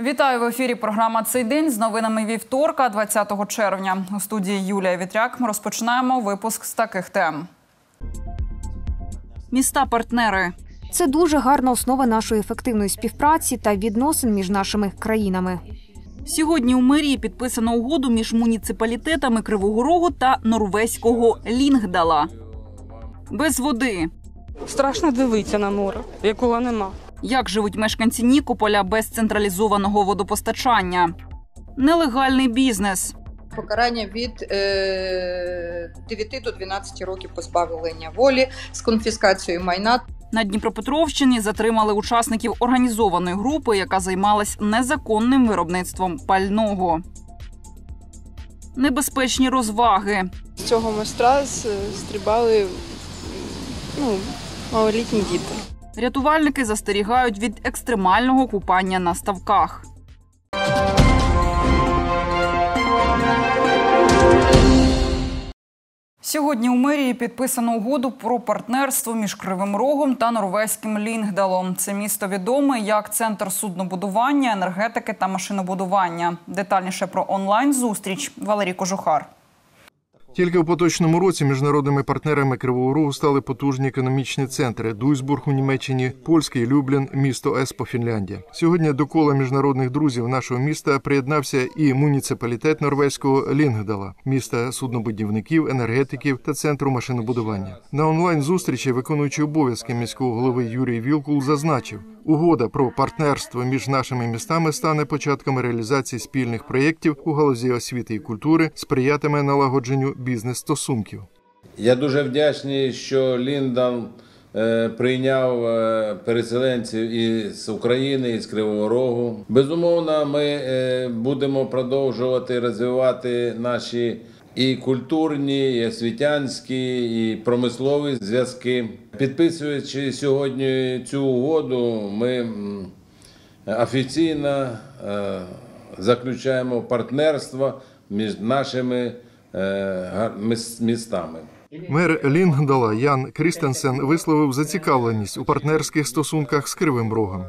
Вітаю в ефірі програма «Цей день» з новинами вівторка, 20 червня. У студії Юлія Вітряк ми розпочинаємо випуск з таких тем. Міста-партнери. Це дуже гарна основа нашої ефективної співпраці та відносин між нашими країнами. Сьогодні у мерії підписано угоду між муніципалітетами Кривого Рогу та норвезького Лінгдала. Без води. Страшно дивитися на море, якого нема. Як живуть мешканці Нікополя без централізованого водопостачання? Нелегальний бізнес. Покарання від 9 до 12 років позбавлення волі з конфіскацією майна. На Дніпропетровщині затримали учасників організованої групи, яка займалась незаконним виробництвом пального. Небезпечні розваги. З цього моста стрибали малолітні діти. Рятувальники застерігають від екстремального купання на ставках. Сьогодні у мерії підписано угоду про партнерство між Кривим Рогом та норвезьким Лінгдалом. Це місто відоме як центр суднобудування, енергетики та машинобудування. Детальніше про онлайн-зустріч Валерій Кожухар. Тільки у поточному році міжнародними партнерами Кривого Рогу стали потужні економічні центри – Дуйсбург у Німеччині, Польський Люблін, місто Еспо, Фінляндія. Сьогодні до кола міжнародних друзів нашого міста приєднався і муніципалітет норвезького Лінгдала, міста суднобудівників, енергетиків та центру машинобудування. На онлайн-зустрічі виконуючий обов'язки міського голови Юрій Вілкул зазначив, угода про партнерство між нашими містами стане початком реалізації спільних проєктів у галузі освіти і культури, сприятиме налагодженню бізнес-стосунків. Я дуже вдячний, що Лінгдал прийняв переселенців із України, із Кривого Рогу. Безумовно, ми будемо продовжувати розвивати наші і культурні, і освітянські, і промислові зв'язки. Підписуючи сьогодні цю угоду, ми офіційно заключаємо партнерство між нашими містами. Мер Лінгдала Ян Крістенсен висловив зацікавленість у партнерських стосунках з Кривим Рогом.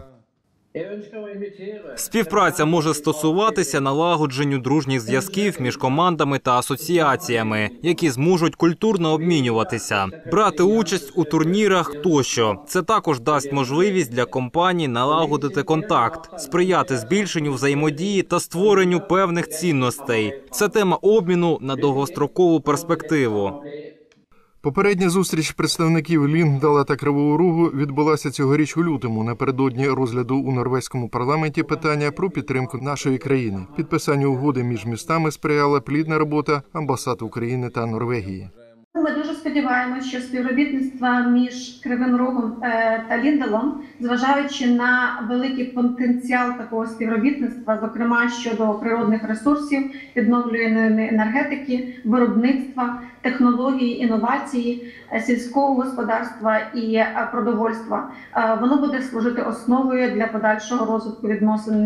Співпраця може стосуватися налагодженню дружніх зв'язків між командами та асоціаціями, які зможуть культурно обмінюватися, брати участь у турнірах тощо. Це також дасть можливість для компаній налагодити контакт, сприяти збільшенню взаємодії та створенню певних цінностей. Це тема обміну на довгострокову перспективу. Попередня зустріч представників Лінгдала та Кривого Рогу відбулася цьогоріч у лютому, напередодні розгляду у норвезькому парламенті питання про підтримку нашої країни. Підписанню угоди між містами сприяла плідна робота амбасад України та Норвегії. Ми дуже сподіваємося, що співробітництво між Кривим Рогом та Лінгдалом, зважаючи на великий потенціал такого співробітництва, зокрема щодо природних ресурсів, відновлюваної енергетики, виробництва, технології, інновації, сільського господарства і продовольства, воно буде служити основою для подальшого розвитку відносин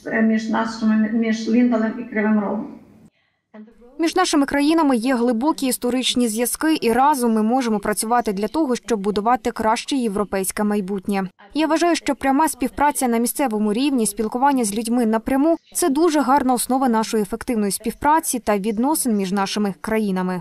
між Лінгдалом і Кривим Рогом. Між нашими країнами є глибокі історичні зв'язки, і разом ми можемо працювати для того, щоб будувати краще європейське майбутнє. Я вважаю, що пряма співпраця на місцевому рівні, спілкування з людьми напряму – це дуже гарна основа нашої ефективної співпраці та відносин між нашими країнами.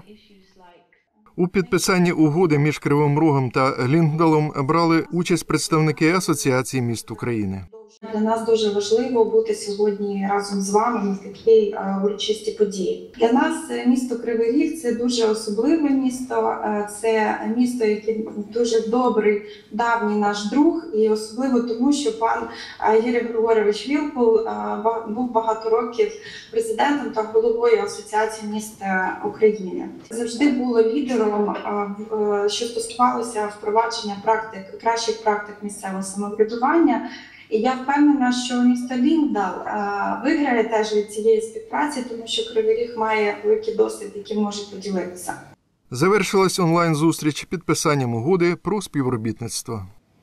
У підписанні угоди між Кривим Рогом та Лінгдалом брали участь представники Асоціації міст України. Для нас дуже важливо бути сьогодні разом з вами на такій урочистій події. Для нас місто Кривий Ріг – це дуже особливе місто, це місто, яке дуже добрий, давній наш друг, і особливо тому, що пан Юрій Григорович Вілкул був багато років президентом та головою Асоціації міст України. Завжди було лідером, що стосувалося впровадження кращих практик місцевого самоврядування. І я впевнена, що місто Лінгдал виграє теж від цієї співпраці, тому що Кривий Ріг має великий досвід, яким може поділитися. Завершилась онлайн-зустріч підписанням угоди про співробітництво.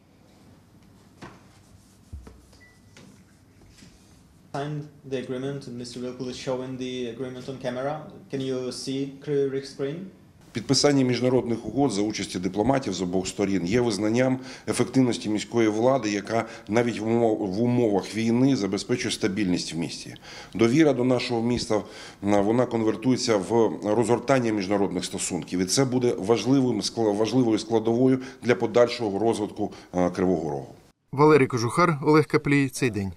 Signed the agreement, and Mr. Wilkul is showing the agreement on camera. Can you see Kryvyi Rih screen? Підписання міжнародних угод за участі дипломатів з обох сторін є визнанням ефективності міської влади, яка навіть в умовах війни забезпечує стабільність в місті. Довіра до нашого міста, вона конвертується в розгортання міжнародних стосунків. І це буде важливою складовою для подальшого розвитку Кривого Рогу. Валерій Кожухар, Олег Каплій. Цей день.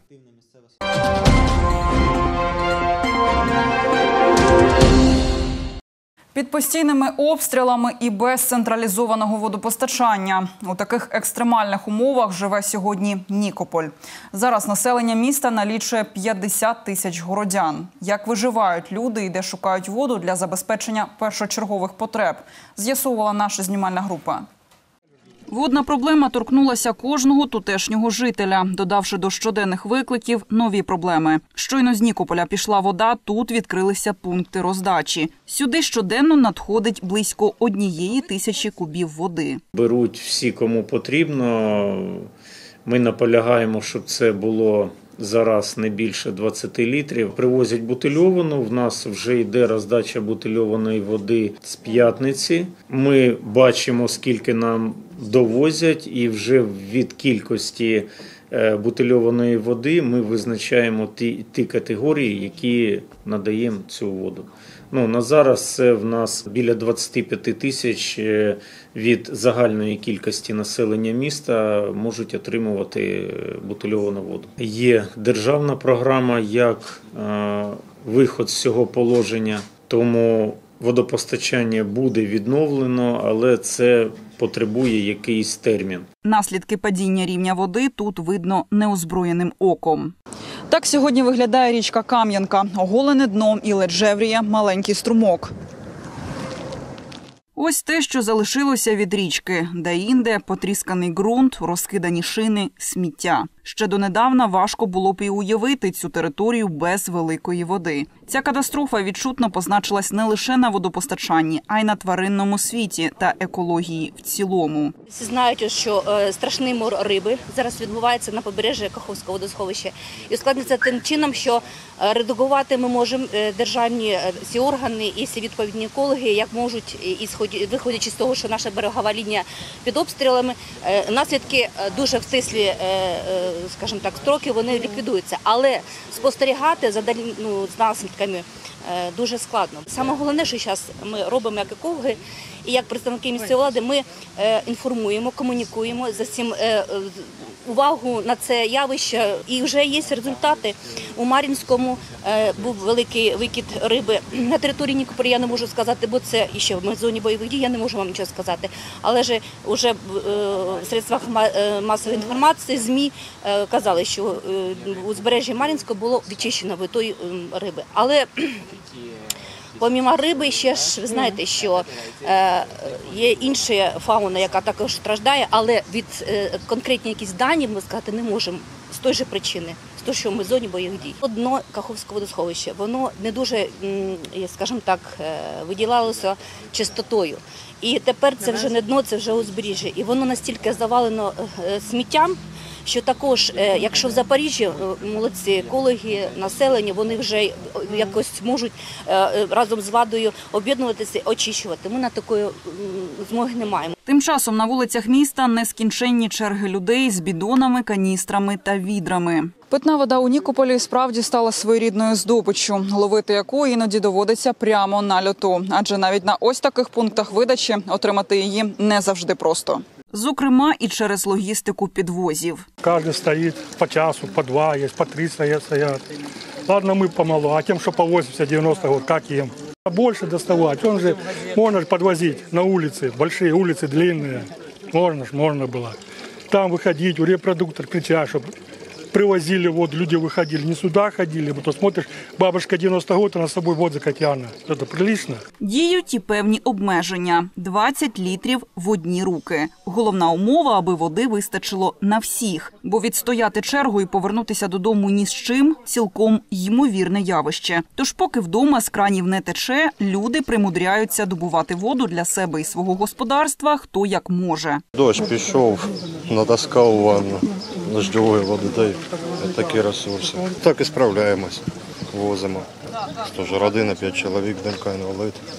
Під постійними обстрілами і без централізованого водопостачання. У таких екстремальних умовах живе сьогодні Нікополь. Зараз населення міста налічує 50 тисяч городян. Як виживають люди і де шукають воду для забезпечення першочергових потреб, з'ясовувала наша знімальна група. Водна проблема торкнулася кожного тутешнього жителя, додавши до щоденних викликів нові проблеми. Щойно з Нікополя пішла вода, тут відкрилися пункти роздачі. Сюди щоденно надходить близько 1000 кубів води. Беруть всі, кому потрібно. Ми наполягаємо, щоб це було зараз не більше 20 літрів. Привозять бутильовану, в нас вже йде роздача бутильованої води з п'ятниці. Ми бачимо, скільки нам довозять, і вже від кількості бутильованої води ми визначаємо ті категорії, які надаємо цю воду. На зараз це в нас біля 25 тисяч від загальної кількості населення міста можуть отримувати бутильовану воду. Є державна програма як виход з цього положення, тому водопостачання буде відновлено, але це потребує якийсь термін. Наслідки падіння рівня води тут видно неозброєним оком. Так сьогодні виглядає річка Кам'янка. Оголене дно і ледь жевріє маленький струмок. Ось те, що залишилося від річки. Де-інде потрісканий ґрунт, розкидані шини, сміття. Ще донедавна важко було б і уявити цю територію без великої води. Ця катастрофа відчутно позначилась не лише на водопостачанні, а й на тваринному світі та екології в цілому. Всі знають, що страшний мор риби зараз відбувається на побережжі Каховського водосховища. І ускладнюється тим чином, що редагувати ми можемо державні ці органи і всі відповідні екологи, як можуть, виходячи з того, що наша берегова лінія під обстрілами, наслідки дуже встислі, скажімо так, строки, вони ліквідуються. Але спостерігати за з наслідками дуже складно. Саме головне, що зараз ми робимо як екологи і як представники місцевої влади, ми інформуємо, комунікуємо за цим, увагу на це явище. І вже є результати. У Мар'їнському був великий викид риби. На території Нікополя я не можу сказати, бо це ще в зоні бойових дій, я не можу вам нічого сказати. Але ж вже в средствах масової інформації, ЗМІ казали, що у узбережжі Мар'їнського було відчищено витої риби. Але помімо риби, ще ж ви знаєте, що є інша фауна, яка також страждає, але від конкретні якісь дані ми сказати не можемо з тої ж причини, з того, що ми в зоні бойових дій. Дно Каховського водосховища, воно не дуже, скажімо так, виділялося чистотою. І тепер це вже не дно, це вже узбережжя. І воно настільки завалено сміттям, що також, якщо в Запоріжжі молодці екологи, населення, вони вже якось можуть разом з владою об'єднуватися, очищувати. Ми на такої змоги не маємо. Тим часом на вулицях міста нескінченні черги людей з бідонами, каністрами та відрами. Питна вода у Нікополі справді стала своєрідною здобиччю, ловити яку іноді доводиться прямо на льоту. Адже навіть на ось таких пунктах видачі отримати її не завжди просто. Зокрема, і через логістику підвозів. Кожен стоїть по часу, по два, є, по три стоять. Ладно, ми помалу, а тим, що по 80-90 год, як їм? Більше доставати, он же можна підвозити на вулиці, великі вулиці, длинні, можна було. Там виходити, у репродуктор кричать, щоб привозили воду, люди выходили, не сюда ходили, бо то смотришь, бабушка 90 років, вона з собою возить Катяна. Це прилично. Діють і певні обмеження. 20 літрів в одні руки. Головна умова, аби води вистачило на всіх. Бо відстояти чергу і повернутися додому ні з чим – цілком ймовірне явище. Тож поки вдома з кранів не тече, люди примудряються добувати воду для себе і свого господарства хто як може. Дощ пішов, натаскав ванну дождьової води, та й такі ресурси. Так і справляємось, возимо. Тож родина, 5 чоловік, донька інвалид.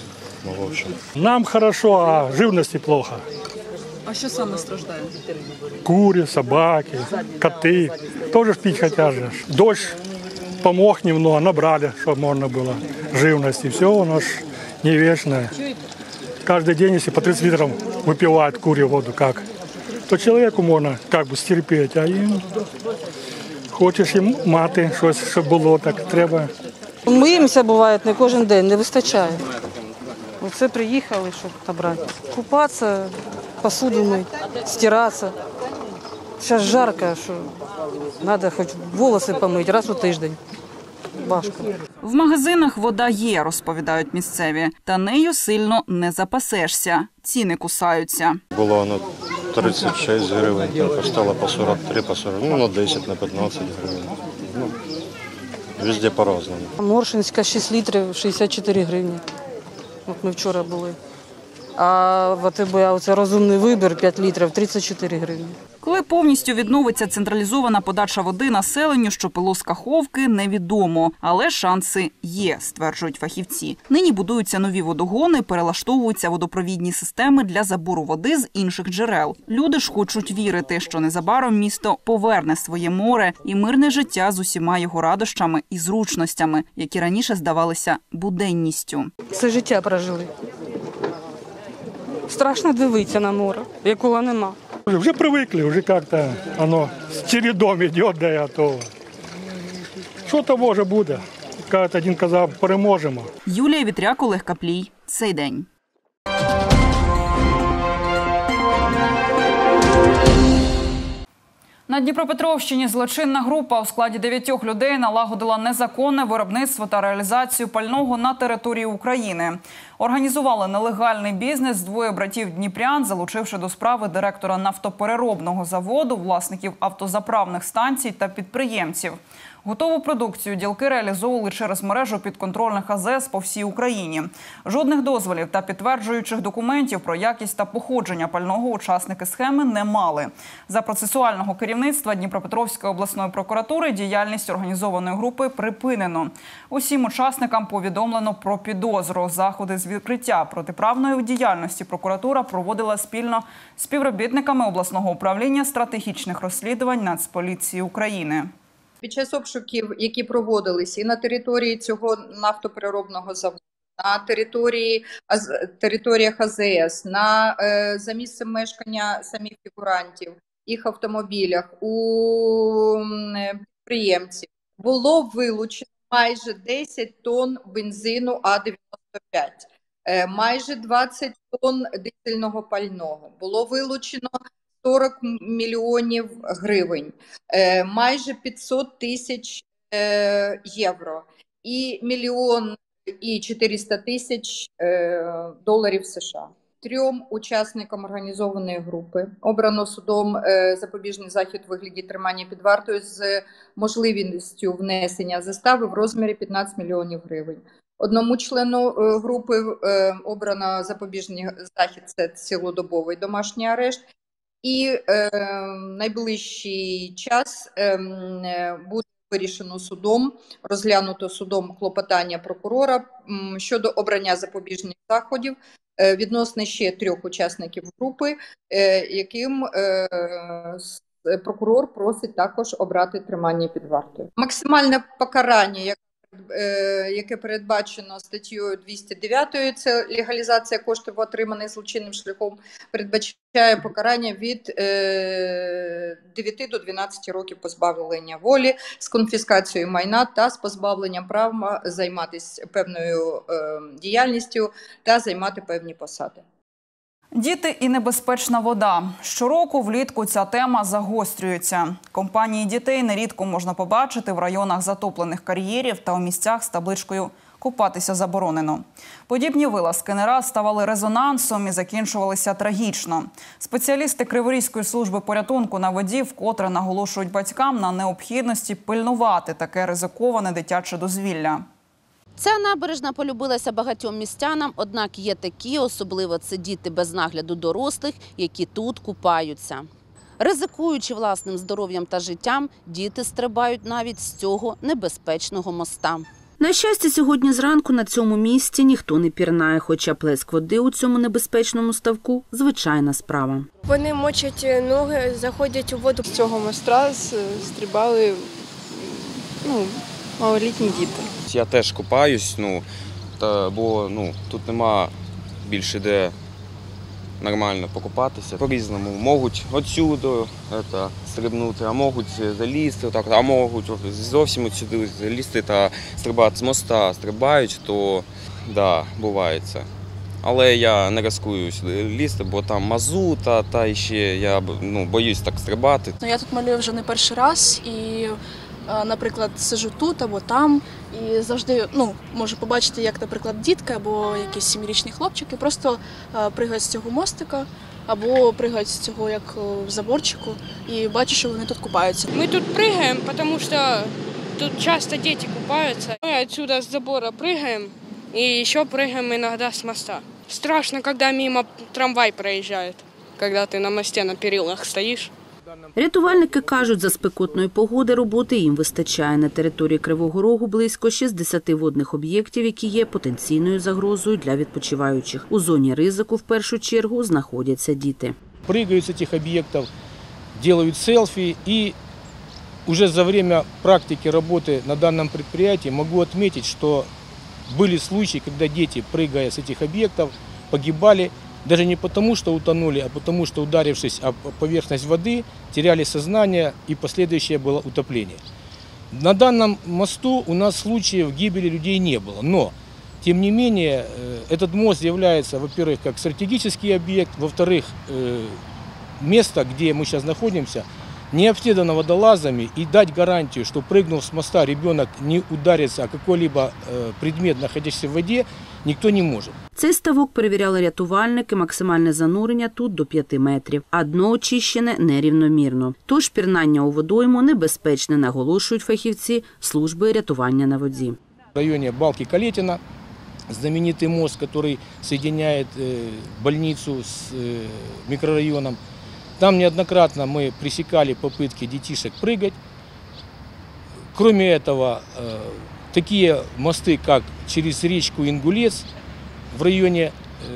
Ну, в общем. Нам хорошо, а живности плохо. А що саме страждає? Кури, собаки, коты. Тоже ж пить хотят же. Дождь помог немного, набрали, чтобы можно было живности. Все у нас не вечное. Каждый день, если по 30 литров выпивают кури воду, как, то человеку можно как бы стерпеть, а им хочеш їм мати щось, щоб було, так треба. Миємося, буває, не кожен день, не вистачає. Оце приїхали, щоб набрати. Купатися, посуду мити, стиратися. Зараз жарко, що треба хоч волоси помити раз у тиждень. Важко. В магазинах вода є, розповідають місцеві. Та нею сильно не запасешся. Ціни кусаються. Було воно 36 гривень, тепер стало по 43, по 40, ну на 10, на 15 гривень. Ну, везде по-разному. Моршинська 6 літрів, 64 гривні. От ми вчора були. А в АТБ оце розумний вибір 5 літрів, 34 гривні. Коли повністю відновиться централізована подача води населенню, що пило з Каховки, невідомо. Але шанси є, стверджують фахівці. Нині будуються нові водогони, перелаштовуються водопровідні системи для забору води з інших джерел. Люди ж хочуть вірити, що незабаром місто поверне своє море і мирне життя з усіма його радощами і зручностями, які раніше здавалися буденністю. Все життя прожили. Страшно дивитися на море, якого нема. Вже привикли, вже як-то воно з чередом йде до готово. Що то може буде? Як один казав, переможемо. Юлія Вітряк, Олег Каплій. Цей день. На Дніпропетровщині злочинна група у складі 9 людей налагодила незаконне виробництво та реалізацію пального на території України. Організували нелегальний бізнес двоє братів-дніпрян, залучивши до справи директора нафтопереробного заводу, власників автозаправних станцій та підприємців. Готову продукцію ділки реалізовували через мережу підконтрольних АЗС по всій Україні. Жодних дозволів та підтверджуючих документів про якість та походження пального учасники схеми не мали. За процесуального керівництва Дніпропетровської обласної прокуратури діяльність організованої групи припинено. Усім учасникам повідомлено про підозру. Заходи з відкриття протиправної діяльності прокуратура проводила спільно з співробітниками обласного управління стратегічних розслідувань Нацполіції України. Під час обшуків, які проводились і на території цього нафтопереробного заводу, на територіях АЗС, за місцем мешкання самих фігурантів, їх автомобілях, у підприємців, було вилучено майже 10 тонн бензину А-95, майже 20 тонн дизельного пального, було вилучено 40 мільйонів гривень, майже 500 тисяч євро і 1 400 000 доларів США. 3 учасникам організованої групи обрано судом запобіжний захід у вигляді тримання під вартою з можливістю внесення застави в розмірі 15 мільйонів гривень. Одному члену групи обрано запобіжний захід – це цілодобовий домашній арешт. І найближчий час буде вирішено судом, розглянуто судом клопотання прокурора щодо обрання запобіжних заходів відносно ще 3 учасників групи, яким прокурор просить також обрати тримання під вартою. Максимальне покарання, яке передбачено статтею 209, це легалізація коштів, отриманих злочинним шляхом, передбачає покарання від 9 до 12 років позбавлення волі з конфіскацією майна та з позбавленням права займатися певною діяльністю та займати певні посади. Діти і небезпечна вода. Щороку влітку ця тема загострюється. Компанії дітей нерідко можна побачити в районах затоплених кар'єрів та у місцях з табличкою «Купатися заборонено». Подібні вилазки не раз ставали резонансом і закінчувалися трагічно. Спеціалісти Криворізької служби порятунку на воді вкотре наголошують батькам на необхідності пильнувати таке ризиковане дитяче дозвілля. Ця набережна полюбилася багатьом містянам, однак є такі, особливо це діти без нагляду дорослих, які тут купаються. Ризикуючи власним здоров'ям та життям, діти стрибають навіть з цього небезпечного моста. На щастя, сьогодні зранку на цьому місці ніхто не пірнає, хоча плеск води у цьому небезпечному ставку – звичайна справа. Вони мочать ноги, заходять у воду. З цього моста стрибали малолітні діти. Я теж купаюсь, бо тут нема більше де нормально покупатися. По-різному. Можуть отсюди стрибнути, а можуть залізти, а можуть зовсім отсюди залізти та стрибати з моста. Стрибають, то буває це. Але я не ризикую сюди лізти, бо там мазута, та ще я боюсь так стрибати. Я тут малюю вже не перший раз і, наприклад, сиджу тут або там і завжди можу побачити, як, наприклад, дітки або якісь 7-річні хлопчики просто пригають з цього мостика або пригають з цього як в заборчику і бачу, що вони тут купаються. Ми тут пригаємо, тому що тут часто діти купаються. Ми відсюди з забору пригаємо і ще пригаємо іноді з моста. Страшно, коли мимо трамвай проїжджає, коли ти на мості на перилах стоїш. Рятувальники кажуть, за спекотної погоди роботи їм вистачає. На території Кривого Рогу близько 60 водних об'єктів, які є потенційною загрозою для відпочиваючих. У зоні ризику в першу чергу знаходяться діти. Пригають з цих об'єктів, роблять селфі і вже за время практики роботи на даному підприємстві можу відмітити, що були случаи, когда дети, прыгая с этих объектов, погибали даже не потому, что утонули, а потому, что, ударившись об поверхность воды, теряли сознание и последующее было утопление. На данном мосту у нас случаев гибели людей не было, но, тем не менее, этот мост является, во-первых, как стратегический объект, во-вторых, место, где мы сейчас находимся, не обследовано водолазами, и дать гарантию, что прыгнув с моста ребенок не ударится о какой-либо предмет, находящийся в воде, ніхто не може. Цей ставок перевіряли рятувальники, максимальне занурення тут до 5 метрів, а дно очищене нерівномірно. Тож пірнання у водойму небезпечне, наголошують фахівці служби рятування на воді. В районе Балки-Калетина знаменитый мост, который соединяет больницу с микрорайоном. Там неоднократно мы пресекали попытки детишек прыгать. Кроме этого, такие мосты, как через речку Ингулец в районе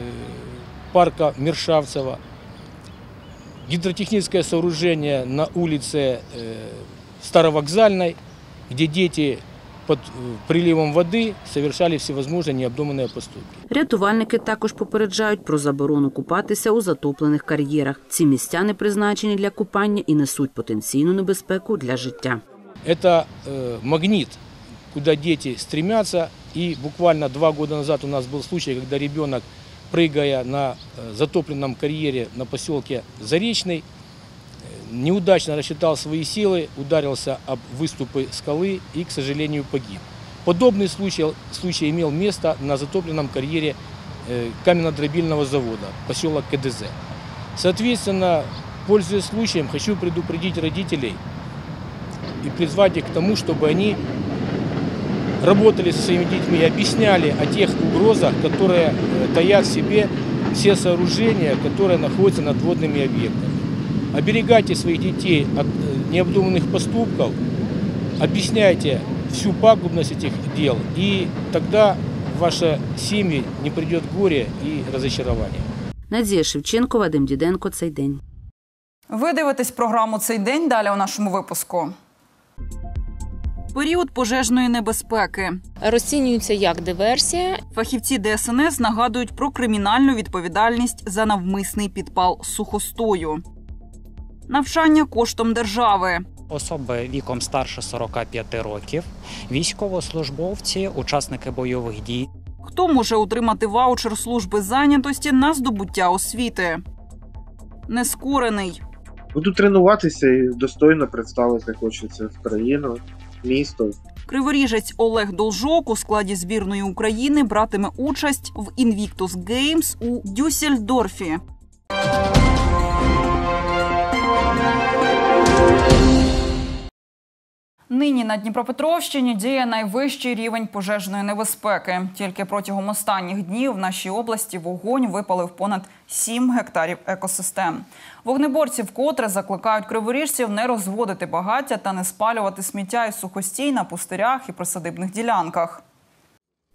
парка Мершавцева, гидротехническое сооружение на улице Старовокзальной, где дети під приливом води совершали всевозможні необдумані поступки. Рятувальники також попереджають про заборону купатися у затоплених кар'єрах. Ці місця не призначені для купання і несуть потенційну небезпеку для життя. Це магніт, куди діти стремятся. І буквально 2 года назад у нас був случай, коли ребенок, прыгая на затопленном карьере на поселке Заречный, неудачно рассчитал свои силы, ударился об выступы скалы и, к сожалению, погиб. Подобный случай имел место на затопленном карьере каменно-дробильного завода, поселок КДЗ. Соответственно, пользуясь случаем, хочу предупредить родителей и призвать их к тому, чтобы они работали со своими детьми и объясняли о тех угрозах, которые таят в себе все сооружения, которые находятся над водными объектами. Оберегайте своих детей от необдуманных поступков, объясняйте всю пагубность этих дел, и тогда в ваши семьи не придет горе и разочарование. Надія Шевченко, Вадим Діденко. Цей день. Ви дивитесь програму «Цей день» далі у нашому випуску. Період пожежної небезпеки. Розцінюється як диверсія. Фахівці ДСНС нагадують про кримінальну відповідальність за навмисний підпал сухостою. Навчання коштом держави. Особи віком старше 45 років, військовослужбовці, учасники бойових дій. Хто може отримати ваучер служби зайнятості на здобуття освіти? Нескорений. Буду тренуватися і достойно представити хочеться в країну, місто. Криворіжець Олег Должок у складі збірної України братиме участь в Invictus Games у Дюссельдорфі. Нині на Дніпропетровщині діє найвищий рівень пожежної небезпеки. Тільки протягом останніх днів в нашій області вогонь випалив понад 7 гектарів екосистем. Вогнеборці вкотре закликають криворіжців не розводити багаття та не спалювати сміття і сухостій на пустирях і присадибних ділянках.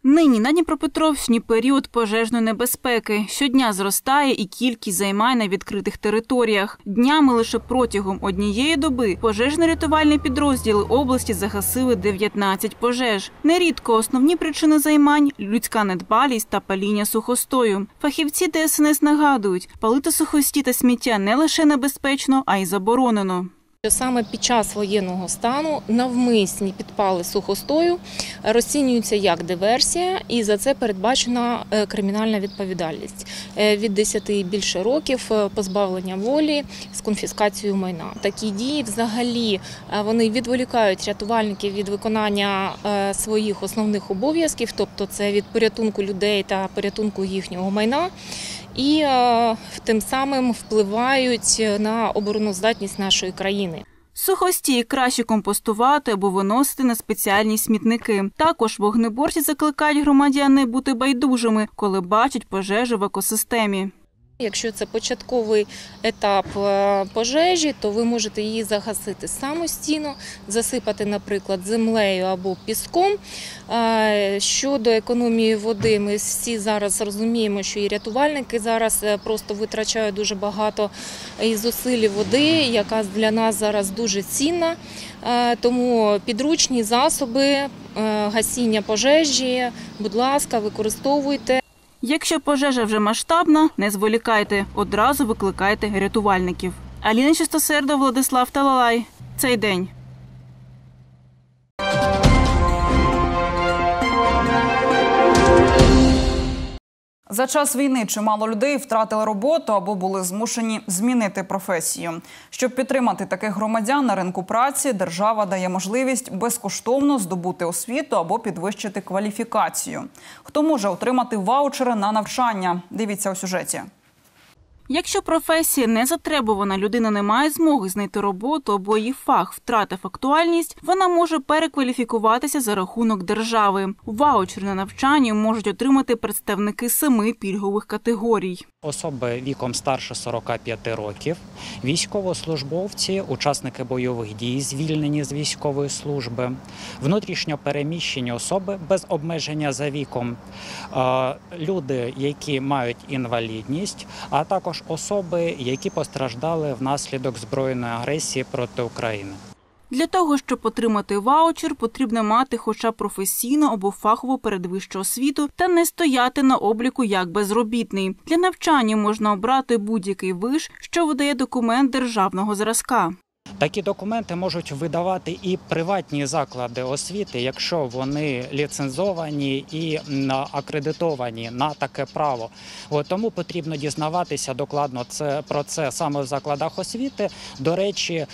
Нині на Дніпропетровщині період пожежної небезпеки. Щодня зростає і кількість займань на відкритих територіях. Днями лише протягом однієї доби пожежно-рятувальні підрозділи області загасили 19 пожеж. Нерідко основні причини займань – людська недбалість та паління сухостою. Фахівці ДСНС нагадують, палити сухості та сміття не лише небезпечно, а й заборонено. Саме під час воєнного стану навмисні підпали сухостою розцінюються як диверсія, і за це передбачена кримінальна відповідальність від 10 і більше років позбавлення волі з конфіскацією майна. Такі дії взагалі вони відволікають рятувальників від виконання своїх основних обов'язків, тобто це від порятунку людей та порятунку їхнього майна. І тим самим впливають на обороноздатність нашої країни. Сухостій краще компостувати або виносити на спеціальні смітники. Також вогнеборці закликають громадян не бути байдужими, коли бачать пожежу в екосистемі. Якщо це початковий етап пожежі, то ви можете її загасити самостійно, засипати, наприклад, землею або піском. Щодо економії води, ми всі зараз розуміємо, що і рятувальники зараз просто витрачають дуже багато і зусиль води, яка для нас зараз дуже цінна. Тому підручні засоби гасіння пожежі, будь ласка, використовуйте. Якщо пожежа вже масштабна, не зволікайте, одразу викликайте рятувальників. Аліна Чистосердова, Владислав Талалай. Цей день. За час війни чимало людей втратили роботу або були змушені змінити професію. Щоб підтримати таких громадян на ринку праці, держава дає можливість безкоштовно здобути освіту або підвищити кваліфікацію. Хто може отримати ваучери на навчання? Дивіться у сюжеті. Якщо професія не затребувана, людина не має змоги знайти роботу або її фах втратив актуальність, вона може перекваліфікуватися за рахунок держави. Ваучер на навчання можуть отримати представники 7 пільгових категорій. Особи віком старше 45 років, військовослужбовці, учасники бойових дій, звільнені з військової служби, внутрішньо переміщені особи без обмеження за віком, люди, які мають інвалідність, а також особи, які постраждали внаслідок збройної агресії проти України. Для того, щоб отримати ваучер, потрібно мати хоча б професійну або фахову передвищу освіту та не стояти на обліку як безробітний. Для навчання можна обрати будь-який виш, що видає документ державного зразка. Такі документи можуть видавати і приватні заклади освіти, якщо вони ліцензовані і акредитовані на таке право. Тому потрібно дізнаватися докладно про це саме в закладах освіти. До речі,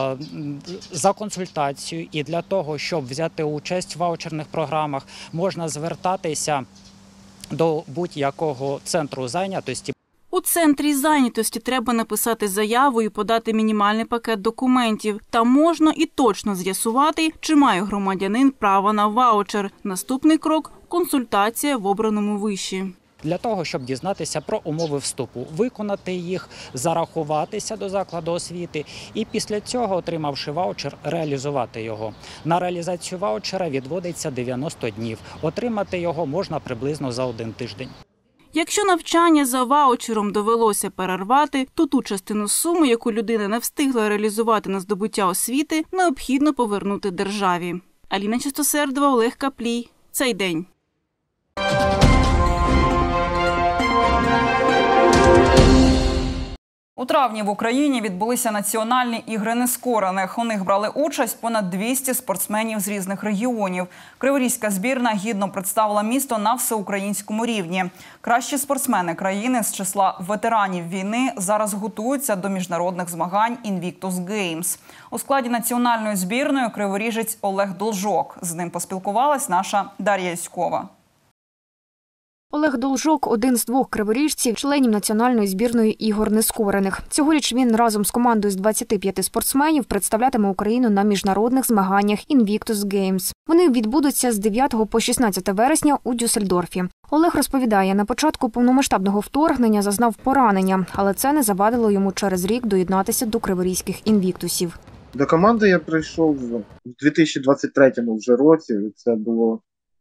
за консультацією і для того, щоб взяти участь в ваучерних програмах, можна звертатися до будь-якого центру зайнятості. У центрі зайнятості треба написати заяву і подати мінімальний пакет документів. Там можна і точно з'ясувати, чи має громадянин право на ваучер. Наступний крок – консультація в обраному виші. Для того, щоб дізнатися про умови вступу, виконати їх, зарахуватися до закладу освіти і після цього, отримавши ваучер, реалізувати його. На реалізацію ваучера відводиться 90 днів. Отримати його можна приблизно за 1 тиждень. Якщо навчання за ваучером довелося перервати, то ту частину суми, яку людина не встигла реалізувати на здобуття освіти, необхідно повернути державі. Аліна Чистосердова, Олег Каплій. Цей день. У травні в Україні відбулися національні ігри нескорених. У них брали участь понад 200 спортсменів з різних регіонів. Криворізька збірна гідно представила місто на всеукраїнському рівні. Кращі спортсмени країни з числа ветеранів війни зараз готуються до міжнародних змагань Invictus Games. У складі національної збірної криворіжець Олег Должок. З ним поспілкувалась наша Дар'я Яськова. Олег Должок – один з 2 криворіжців, членів національної збірної ігор нескорених. Цьогоріч він разом з командою з 25 спортсменів представлятиме Україну на міжнародних змаганнях Invictus Games. Вони відбудуться з 9 по 16 вересня у Дюссельдорфі. Олег розповідає, на початку повномасштабного вторгнення зазнав поранення, але це не завадило йому через рік доєднатися до криворізьких інвіктусів. До команди я прийшов в 2023 вже році. Це було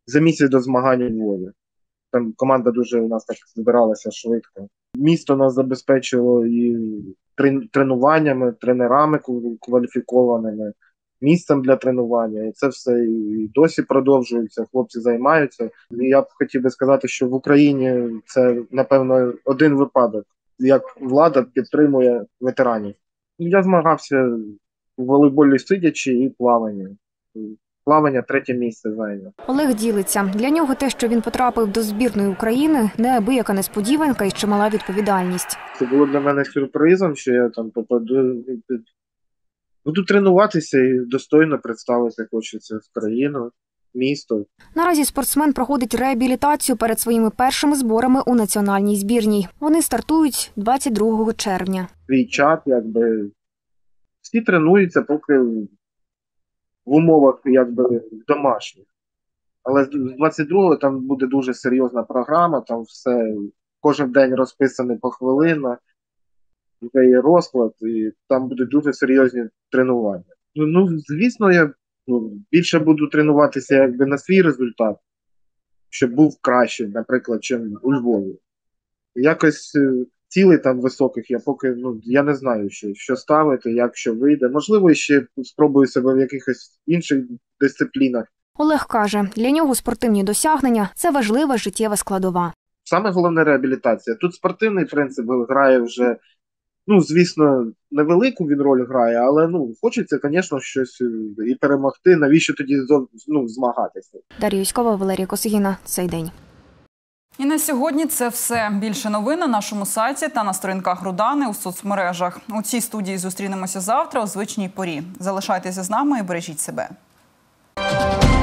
за місяць до змагань у Львові. Там команда дуже у нас так збиралася швидко. Місто нас забезпечило і тренуваннями, тренерами кваліфікованими, місцем для тренування. І це все і досі продовжується, хлопці займаються. І я б хотів би сказати, що в Україні це, напевно, один випадок, як влада підтримує ветеранів. Я змагався у волейболі сидячи і плаванні. Плавання 3-те місце зайняв. Олег ділиться. Для нього те, що він потрапив до збірної України, неабияка несподіванка і чимала відповідальність. Це було для мене сюрпризом, що я там попаду. Буду тренуватися і достойно представити хочеться країну, місто. Наразі спортсмен проходить реабілітацію перед своїми першими зборами у національній збірній. Вони стартують 22 червня. Свій чат, якби, всі тренуються поки в умовах, якби, домашніх. Але з 22-го там буде дуже серйозна програма, там все, кожен день розписаний похвилинно, вже є розклад, і там будуть дуже серйозні тренування. Ну, звісно, я більше буду тренуватися якби на свій результат, щоб був краще, наприклад, ніж у Львові. Якось цілей там високих я поки, я не знаю, що ставити, як що вийде. Можливо, ще спробую себе в якихось інших дисциплінах. Олег каже, для нього спортивні досягнення – це важлива життєва складова. Саме головне – реабілітація. Тут спортивний принцип грає вже, звісно, невелику він роль грає, але, хочеться, звісно, щось і перемогти. Навіщо тоді, змагатися? Дар'я Юськова, Валерій Косигіна. Цей день. І на сьогодні це все. Більше новин на нашому сайті та на сторінках Рудани у соцмережах. У цій студії зустрінемося завтра у звичній порі. Залишайтеся з нами і бережіть себе.